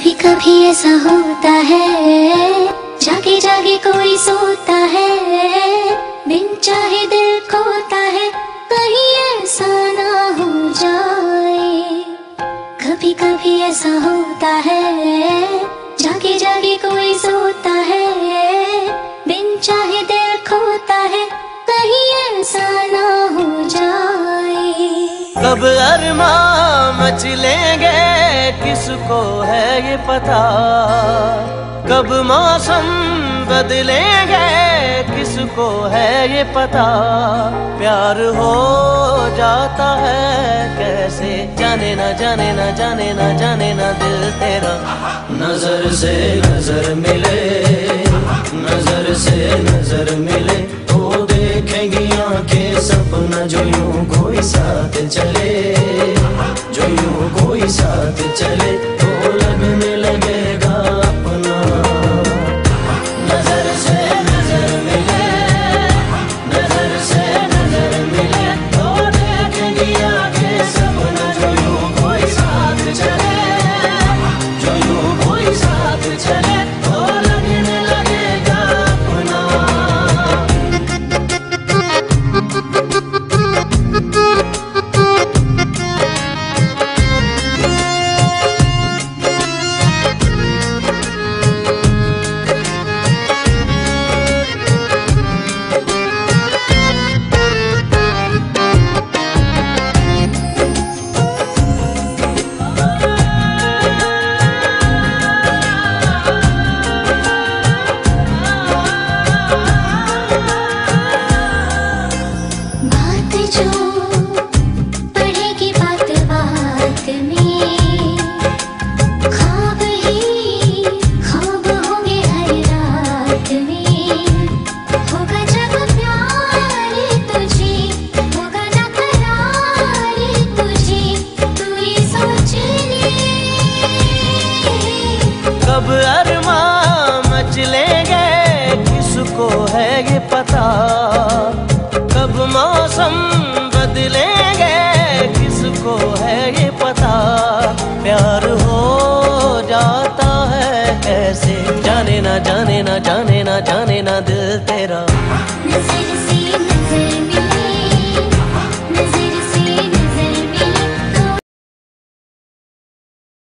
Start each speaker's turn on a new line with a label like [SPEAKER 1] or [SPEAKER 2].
[SPEAKER 1] कभी कभी ऐसा होता है, जागे जागे कोई सोता है, बिन चाहे दिल खोता है, कहीं ऐसा ना हो जाए। कभी कभी ऐसा होता है, जागे जागे कोई सोता है, बिन चाहे दिल खोता है, कहीं ऐसा ना हो जाए।
[SPEAKER 2] कब अरमां मचलेंगे किसको है ये पता, कब मौसम बदलेंगे किसको है ये पता। प्यार हो जाता है कैसे, जाने ना जाने ना जाने ना जाने ना दिल तेरा। नजर से नजर मिले, नजर से नजर मिले, तो देखेंगी आंखें सपना जो यूं कोई साथ चले, जो यूं कोई साथ चले, तो लगने लगेगा अपना। नजर से नजर मिले, नजर से नजर मिले, तो देखेंगी आंखें सपना जो यूं कोई साथ चले, जो यूं कोई साथ चले, तो लगने लगेगा अपना। कब अरमां मचलेंगे किसको है ये पता, कब मौसम बदलेंगे किसको है ये पता। प्यार हो जाता है कैसे, जाने ना जाने ना जाने ना जाने ना दिल तेरा।